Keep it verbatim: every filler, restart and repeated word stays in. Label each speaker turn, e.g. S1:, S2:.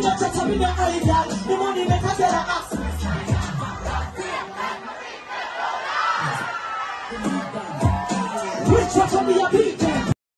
S1: your touch up in your eye, girl. The money make us better ask. Which one to be a beat?